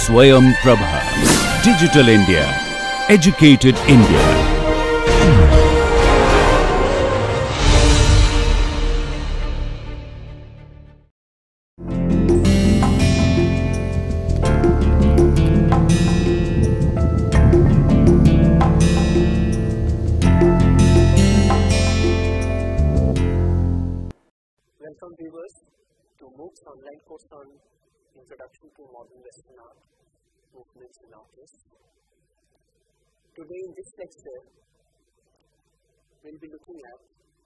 Swayam Prabha. Digital India. Educated India. Welcome viewers to MOOC's online course on Introduction to Modern Western Art, Movements and Artists. Today in this lecture, we will be looking at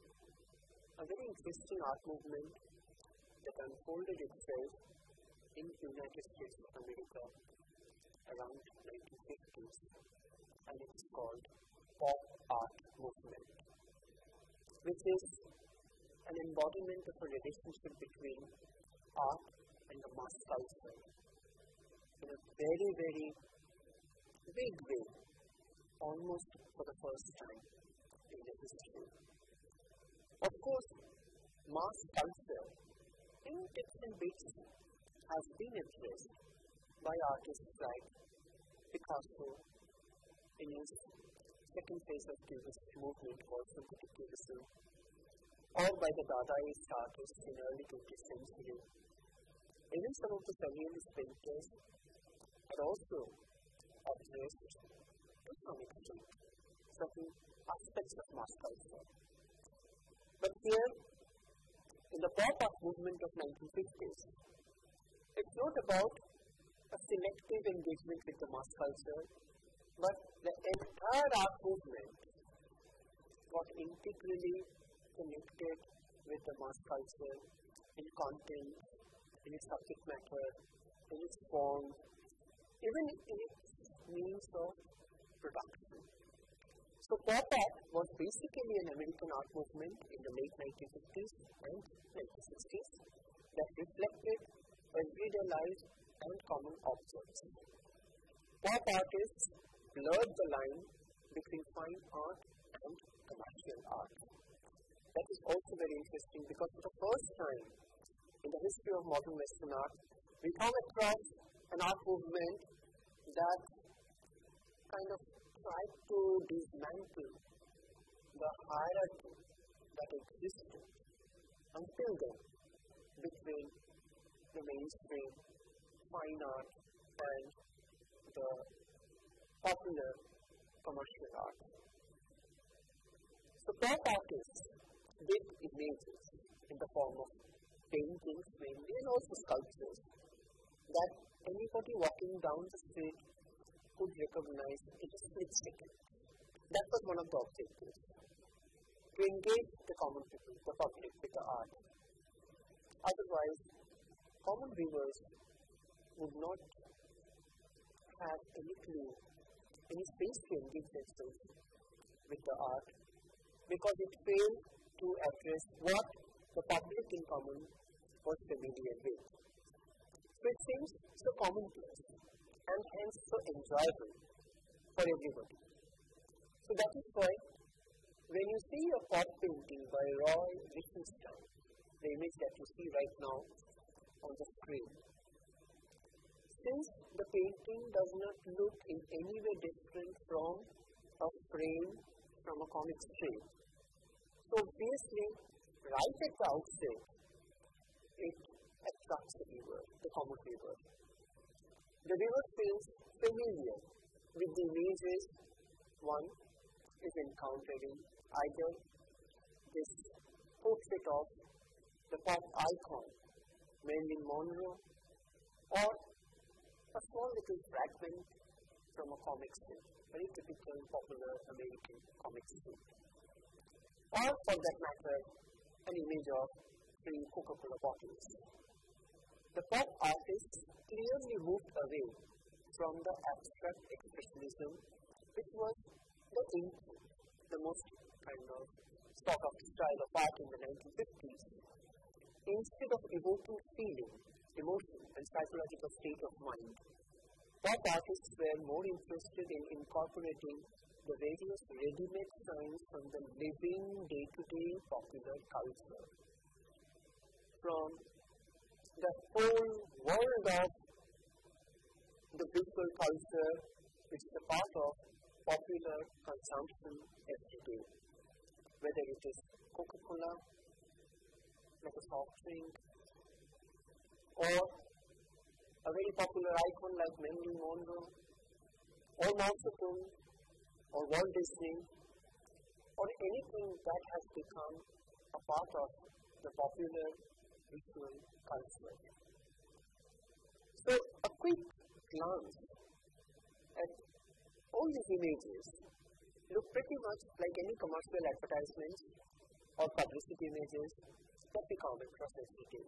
a very interesting art movement that unfolded itself in the United States of America around 1950s, and it is called pop art movement, which is an embodiment of a relationship between art and the mass culture in a very, very big way, almost for the first time in the history. Of course, mass culture in different bits has been addressed by artists like Picasso in his second phase of Cubist movement called synthetic cubism, or by the Dadaist artists in early 20th century. Even some of the surrealist painters had also addressed, to some extent, certain aspects of mass culture. But here, in the pop art movement of 1950s, it's not about a selective engagement with the mass culture, but the entire art movement got integrally connected with the mass culture in content, in its subject matter, in its form, even in its means of production. So pop art was basically an American art movement in the late 1950s and 1960s that reflected everyday life and common objects. Pop artists blurred the line between fine art and commercial art. That is also very interesting because for the first time in the history of modern Western art, we come across an art movement that kind of tried to dismantle the hierarchy that existed until then between the mainstream fine art and the popular commercial art. So pop artists did images in the form of paintings mainly and also sculptures that anybody walking down the street could recognize in a split second. That was one of the objectives, to engage the common people, the public, with the art. Otherwise, common viewers would not have any clue, any space to engage themselves with the art, because it failed to address what the public in common was familiar with. So it seems so commonplace and hence so enjoyable for everybody. So that is why when you see a pop painting by Roy Lichtenstein, the image that you see right now on the screen, since the painting does not look in any way different from a frame from a comic strip, so obviously, right at the outset, it attracts the viewer, the common viewer. The viewer feels familiar with the images one is encountering, either this portrait of the pop icon, Marilyn Monroe, or a small little fragment from a comic strip, very typical popular American comic strip. Or for that matter, an image of 3 Coca-Cola bottles. The pop artists clearly moved away from the abstract expressionism, which was the most kind of sort of style of art in the 1950s. Instead of evoking feeling, emotion, and psychological state of mind, pop artists were more interested in incorporating the various ready-made signs from the living day-to-day popular culture. From the whole world of the visual culture which is a part of popular consumption every day, whether it is Coca-Cola, like a soft drink, or a very popular icon like Marilyn Monroe, or Mao Zedong, or Walt Disney, or anything that has become a part of the popular visual culture. So, a quick glance at all these images look pretty much like any commercial advertisements or publicity images that we come across every day.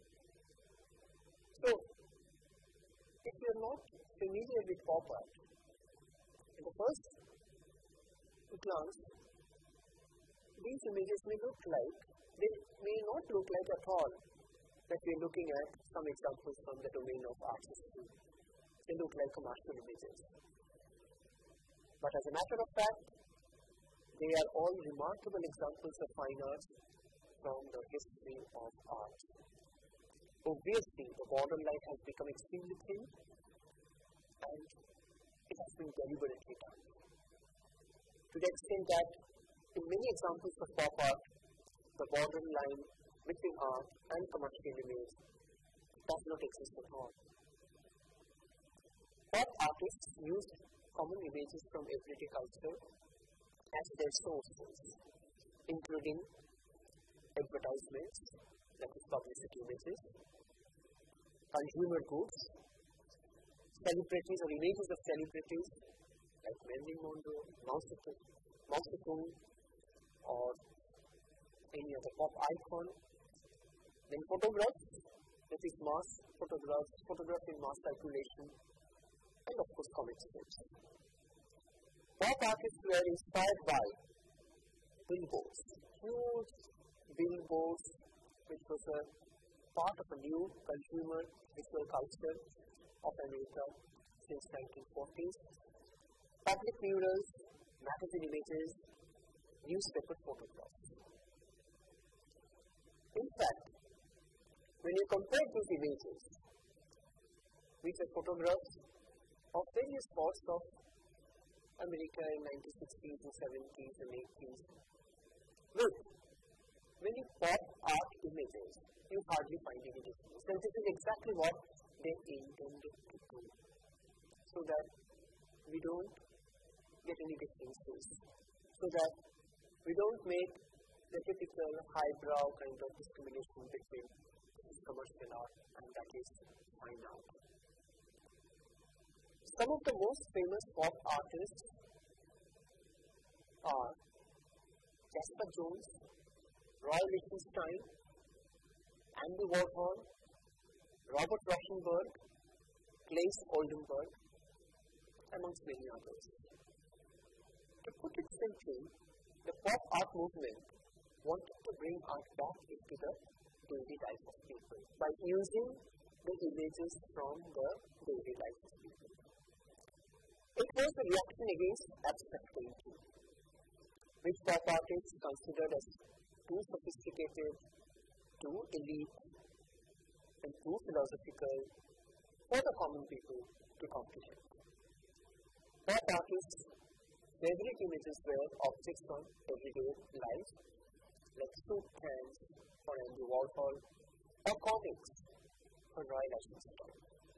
So, if you are not familiar with pop art, in the first glance, these images may look like, they may not look like at all that we are looking at some examples from the domain of art history. They look like commercial images. But as a matter of fact, they are all remarkable examples of fine arts from the history of art. Obviously, the borderline has become extremely thin, and it has been deliberately done. To the extent that in many examples of pop art, the borderline between art and commercial image does not exist at all. Pop artists use common images from everyday culture as their sources, including advertisements, like publicity images, consumer goods, celebrities or images of celebrities like Marilyn Monroe, Mao Zedong, or any other pop icon. Then photographs, that is mass photographs in mass circulation, and of course comic strips. Pop artists were inspired by billboards, huge billboards, which was a part of a new consumer visual culture of America since 1940s. Public murals, magazine images, newspaper photographs. In fact, when you compare these images with the photographs of various parts of America in 1960s and 70s and 80s, look, when you pop art images, you hardly find any difference. And this is exactly what they intended to do, so that we don't get any differences, so that we don't make the typical highbrow kind of discrimination between commercial art and that is fine art. Some of the most famous pop artists are Jasper Jones, Roy Lichtenstein, Andy Warhol, Robert Rauschenberg, Claes Oldenburg, amongst many others. To put it simply, the pop art movement wanted to bring art back into the daily life of people by using the images from the daily life of people. It was a reaction against abstract painting, which pop artists considered as too sophisticated, too elite, and too philosophical for the common people to comprehend. Pop artists' favorite images were objects from everyday life, like soup cans for Andy Warhol, or comics for Roy Lichtenstein.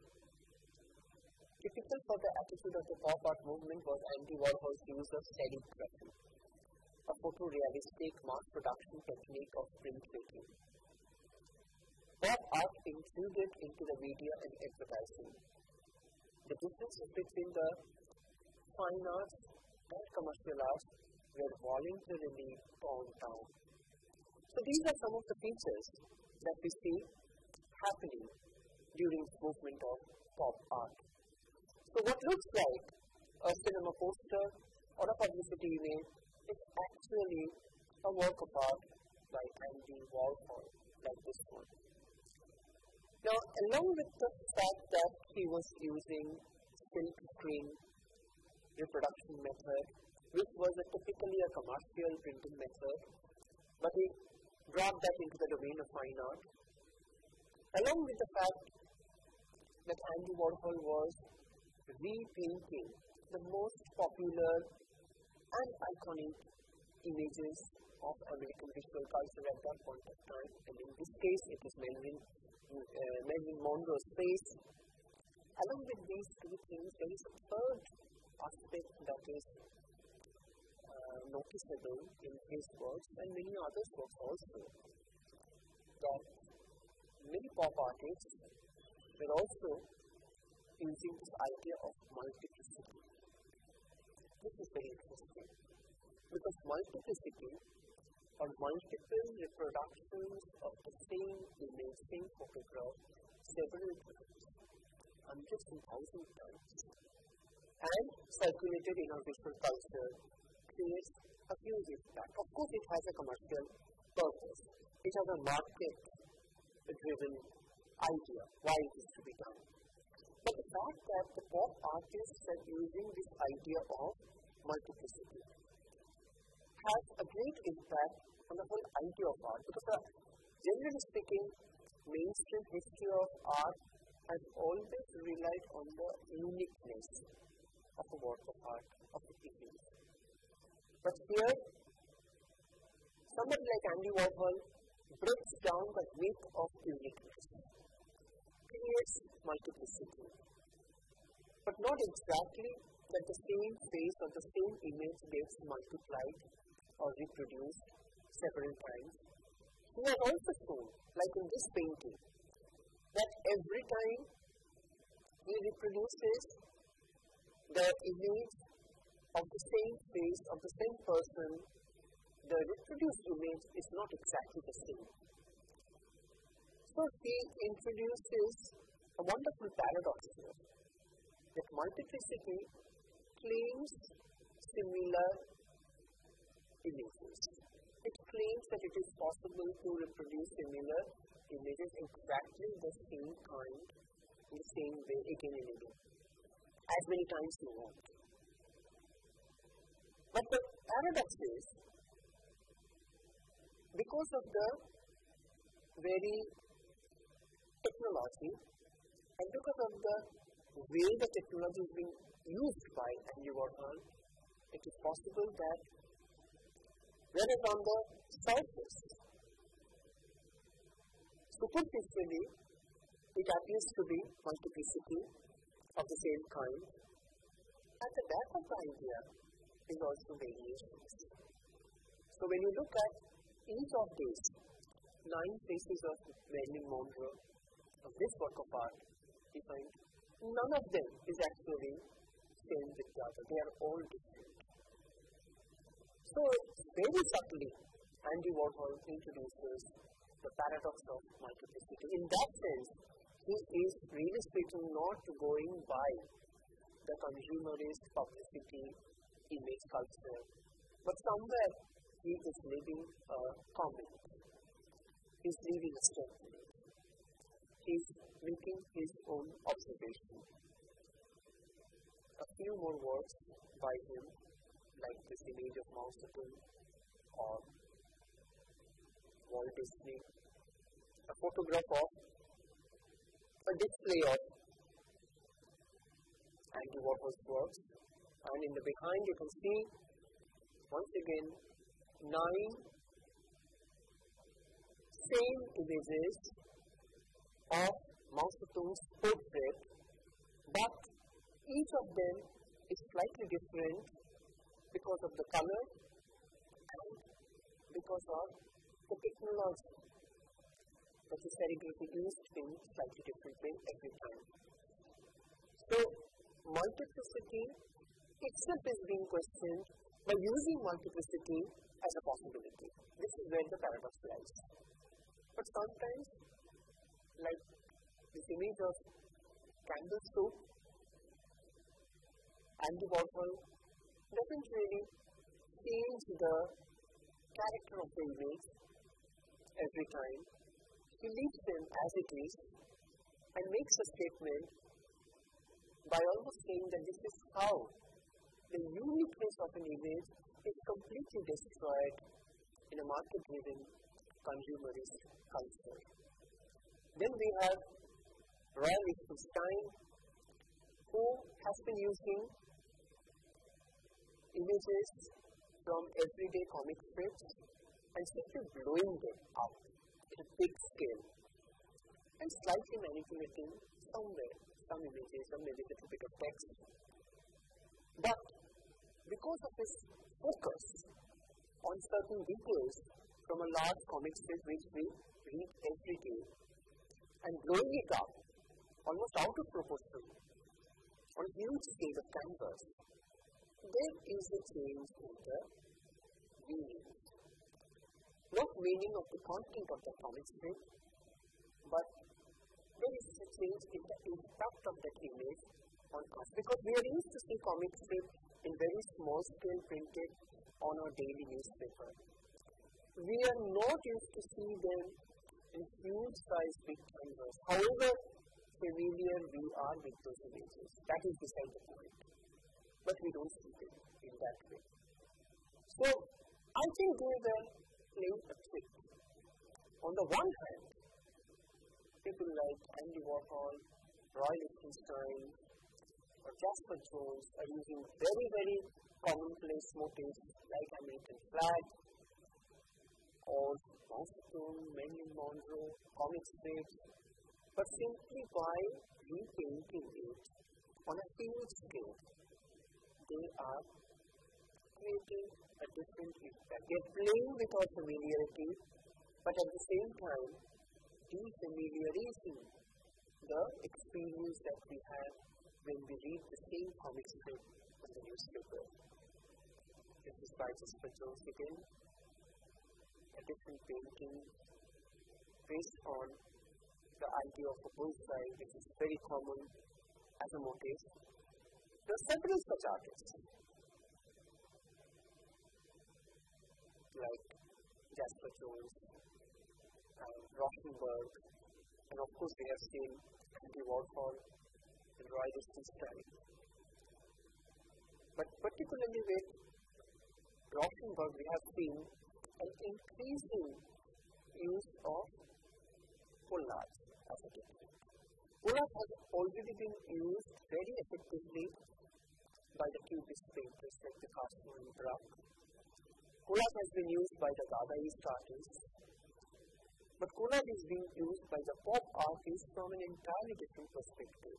Typical for the attitude of the pop art movement was Andy Warhol's use of serigraphy, a photorealistic mass production technique of printmaking. Pop art included into the media and advertising. The differences between the fine arts and commercial arts were voluntarily torn down. So these are some of the features that we see happening during the movement of pop art. So what looks like a cinema poster or a publicity image is actually a work of art by Andy Warhol, like this one. Now, along with the fact that he was using silk screen reproduction method, which was typically a commercial printing method, but he brought that into the domain of fine art. Along with the fact that Andy Warhol was repainting the most popular and iconic images of American visual culture at that point of time. And in this case, it is Marilyn Monroe's face. Along with these two things, there is a third aspect that is noticeable in his works and many others' works also, that many pop artists were also using this idea of multiplicity. This is very interesting because multiplicity or multiple reproductions of the same image, same photograph, several times, hundreds and thousands of times, and circulated in our visual culture creates a huge impact. Of course, it has a commercial purpose. It has a market-driven idea why it is to be done. But the fact that the pop artists are using this idea of multiplicity has a great impact on the whole idea of art, because generally speaking, mainstream history of art has always relied on the uniqueness of a work of art, of the piece. But here, somebody like Andy Warhol breaks down the myth of uniqueness, creates multiplicity, but not exactly that the same face or the same image gets multiplied or reproduced several times. He has also shown, like in this painting, that every time he reproduces the image of the same face of the same person, the reproduced image is not exactly the same. So he introduces a wonderful paradox here, that multiplicity claims similar images. It claims that it is possible to reproduce similar images exactly the same kind, in the same way, again and again, as many times you want. But the paradox is, because of the very technology and because of the way the technology is being used by Andy Warhol, it is possible that whereas on the surface, superficially, it appears to be multiplicity of the same kind, at the back of the idea is also variations. So when you look at each of these 9 faces of Marilyn Monroe, of this work of art, you find none of them is actually same with the other. They are all different. So very subtly, Andy Warhol introduces the paradox of multiplicity. In that sense, he is really speaking not going by the consumerist publicity image culture, but somewhere he is leaving a comment. He is leaving a statement. He is making his own observation. A few more words by him, like this image of Mao Zedong or Walt Disney, a photograph of a display of Andy Warhol's works, and in the behind you can see once again 9 same images of Mao Zedong's portrait, but each of them is slightly different because of the color and because of the technology that the serigraphy used in slightly different way every time. So multiplicity itself is being questioned by using multiplicity as a possibility. This is where the paradox lies. But sometimes, like this image of candle soup, Andy Warhol doesn't really change the character of the image every time. He leaves them as it is and makes a statement by almost saying that this is how the uniqueness of an image is completely destroyed in a market-driven consumerist culture. Then we have Royal Lichtenstein, who has been using images from everyday comic strips and simply blowing them up at a big scale and slightly manipulating somewhere some images or maybe a little bit of text. But because of his focus on certain details from a large comic strip which we read every day and blowing it up almost out of proportion on a huge scale of canvas, there is a change in the meaning. Not meaning of the content of the comic strip, but there is a change in the impact of that image on us. Because we are used to see comic strip in very small scale printed on our daily newspaper. We are not used to see them in huge size big canvas. However familiar we are with those images, that is beside the point. But we don't see them in that way. So I think they were playing a trick. On the one hand, people like Andy Warhol, Roy Lichtenstein, or Jasper Jones are using very, very commonplace motifs like American flag, or Mao Zedong, Marilyn Monroe, comic strips, but simply by repainting it on a huge scale, they are creating a different impact. They are playing with our familiarity, but at the same time, defamiliarizing the experience that we have when we read the same comic strip in the newspaper. This is by Jasper Jones again, a different painting based on the idea of a bullseye, which is very common as a motif. There are several such artists, like Jasper Jones, Rauschenberg, and of course we have seen Andy Warhol and Roy Lichtenstein. But particularly with Rauschenberg, we have seen an increasing use of collage as a technique. Collage has already been used very effectively by the Cubist painters like Picasso and Braque. Collage has been used by the Dadaist artists, but collage is being used by the pop artists from an entirely different perspective.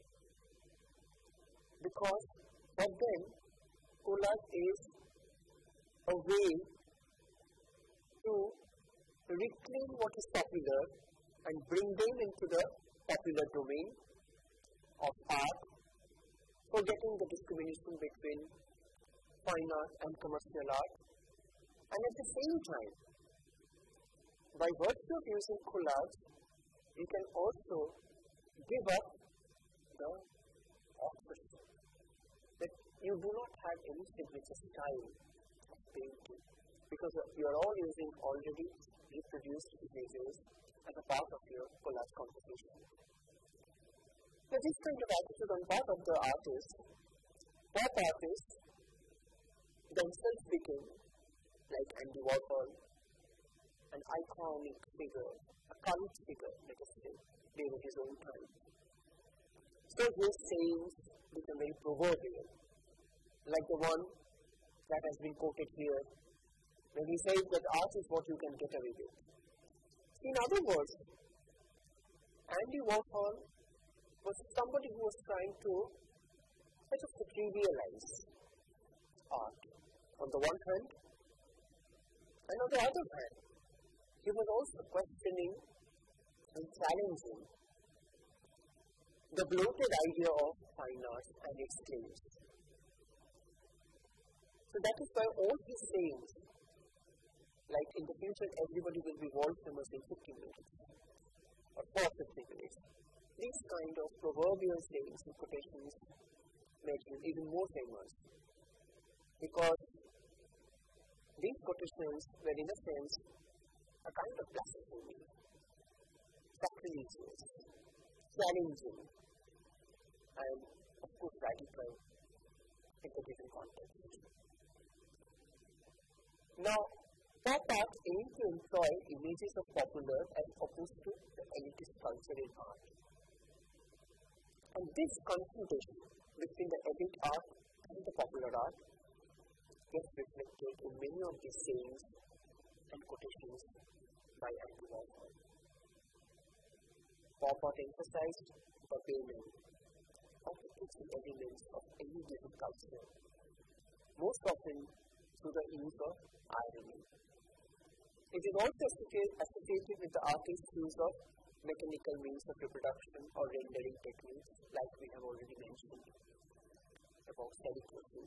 Because for them, collage is a way to reclaim what is popular and bring them into the popular domain of art, forgetting the discrimination between fine art and commercial art. And at the same time, by virtue of using collage, you can also give up the authorship. That you do not have any signature style of painting, because you are all using already reproduced images as a part of your collage composition. So this kind of attitude on part of the artist, pop artists themselves became, like Andy Warhol, an iconic figure, a cult figure, let us say, during his own time. So his sayings become very proverbial, like the one that has been quoted here, when he says that art is what you can get away with. In other words, Andy Warhol was somebody who was trying to just trivialize art on the one hand, and on the other hand, he was also questioning and challenging the bloated idea of fine art and its claims. So that is why all his sayings, like in the future everybody will be world famous in 50 minutes or for 50 minutes, these kind of proverbial sayings and quotations made him even more famous, because these quotations were in a sense a kind of blasphemy, sacrilegious, challenging, and of course radical in the given context. Now, pop art aims to employ images of popular as opposed to the elitist culture in art. And this confrontation between the elite art and the popular art gets reflected in many of these sayings and quotations by Andy Warhol. Pop art emphasized the payment of the key elements of any given culture, most often through the use of irony. It is also associated with the artist's use of mechanical means of reproduction or rendering techniques, like we have already mentioned about calligraphy.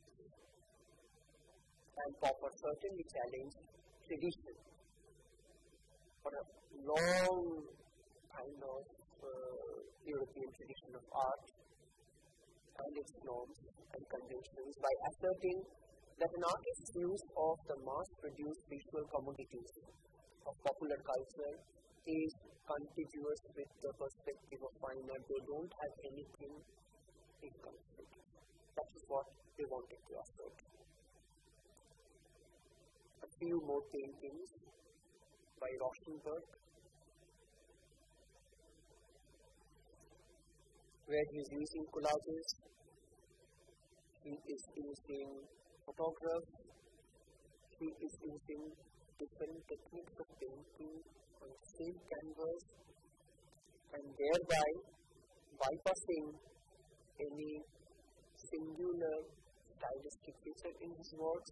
And pop art certainly challenged tradition for a long kind of European tradition of art and its norms and conventions by asserting that an artist's use of the mass-produced visual commodities of popular culture is contiguous with the perspective of fine art. They don't have anything in conflict. That is what they wanted to assert. A few more paintings by Rauschenberg, where he is using collages, he is using photographs, he is using different techniques of painting on the same canvas, and thereby bypassing any singular stylistic feature in his works.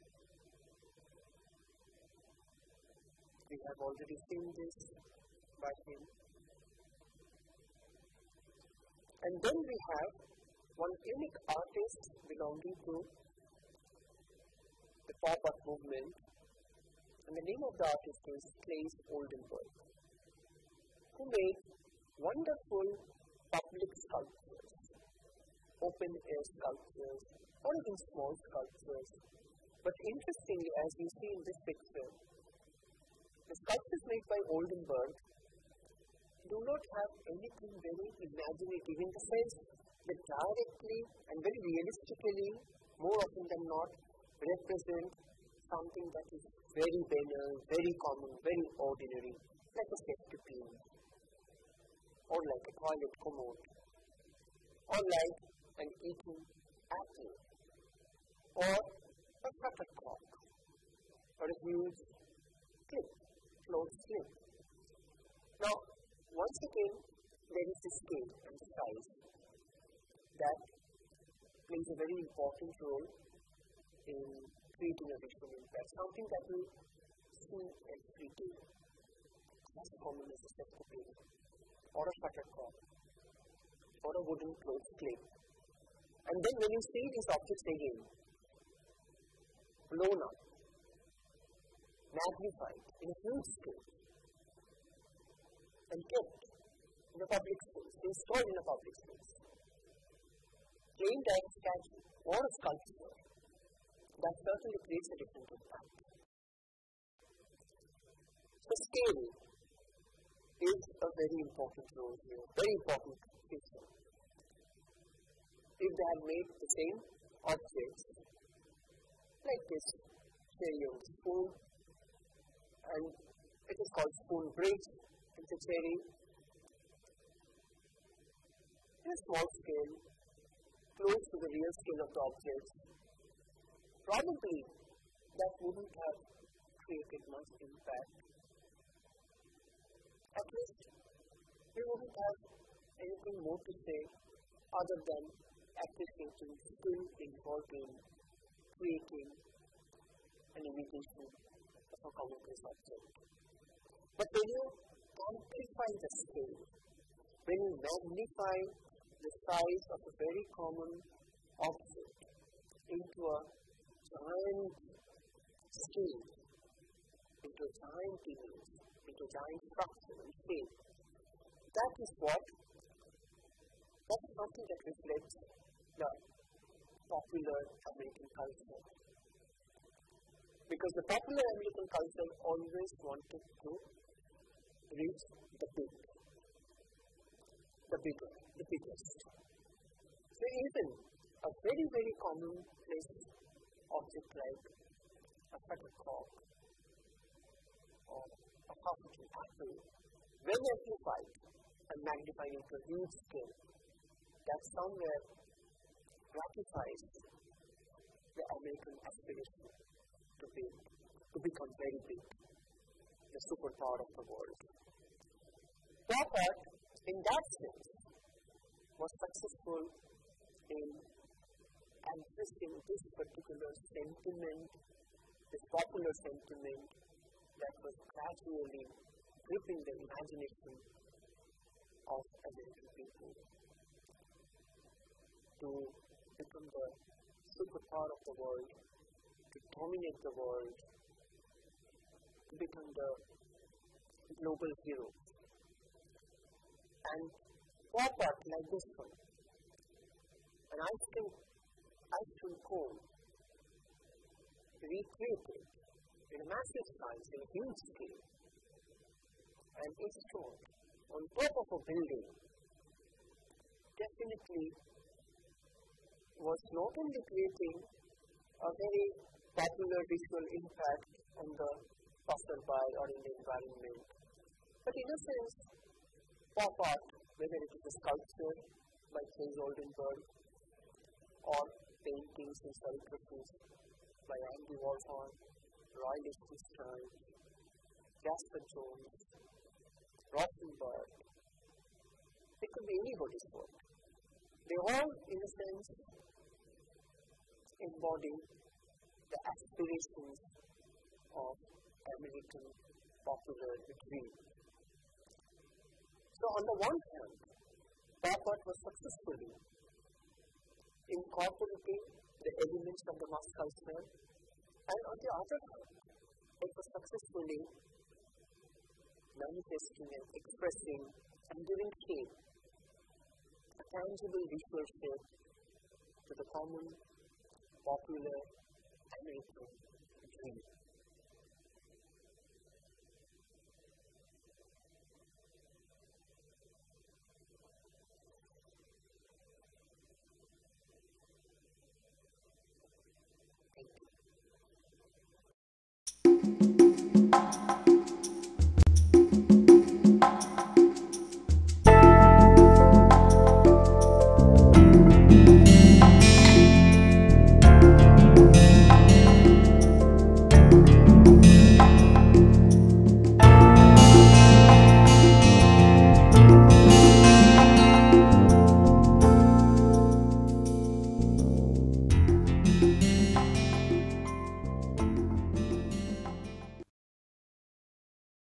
We have already seen this by him. And then we have one unique artist belonging to the pop art movement, and the name of the artist is Claes Oldenburg, who made wonderful public sculptures, open air sculptures, or even small sculptures. But interestingly, as you see in this picture, the sculptures made by Oldenburg do not have anything very imaginative, in the sense that directly and very realistically, more often than not, represent something that is very banal, very common, very ordinary, like a safety pin, or like a toilet commode, or like an eaten apple, or a shuttlecock, or a huge clip, clothes slip. Now, once again, there is the scale and the size that plays a very important role in creating a visual impact, something that we see every day, as common as a safety pin, or a shuttlecock, or a wooden clothes clip. And then when you see these objects again, blown up, magnified in a huge scale, and kept in a public space, installed in a public space, claimed as a statue or a sculpture, that certainly creates a different impact. The scale is a very important role here, very important feature. If they had made the same objects, like this cherry on the spoon, and it is called spoon bridge, it's a cherry, in a small scale, close to the real scale of the objects, probably that wouldn't have created much impact. At least we wouldn't have anything more to say other than appreciating skill involved in creating an imitation of a commonplace object. But when you amplify the scale, when you magnify the size of a very common object into a giant scale, into a giant image, into a giant structure and shape, that is something that reflects the popular American culture. Because the popular American culture always wanted to reach the big, the bigger, the biggest. So even a very, very commonplace object like a shuttlecock or a half-inch apple, when amplified and magnified into a huge scale, that somewhere ratifies the American aspiration to become very big, the superpower of the world. Pop art, in that sense, was successful in addressing this particular sentiment, this popular sentiment that was gradually gripping the imagination of American people to become the superpower of the world, to dominate the world, to become the global hero. And pop art like this one, and I think Ice Cone recreated in a massive size, in a huge scale, and it's shown on top of a building, definitely was not only creating a very popular visual impact on the passerby or in the environment, but in a sense, pop art, whether it is a sculpture by Chase Oldenburg or paintings and calligraphies by Andy Warhol, Roy Lichtenstein, Jasper Jones, Rothenberg, it could be anybody's work. They all, in a sense, embody the aspirations of American popular dream. So on the one hand, pop art was successfully incorporating the elements of the mass culture, and on the other hand, it was successfully manifesting and expressing and giving shape, a tangible visual shape to the common, popular American dream.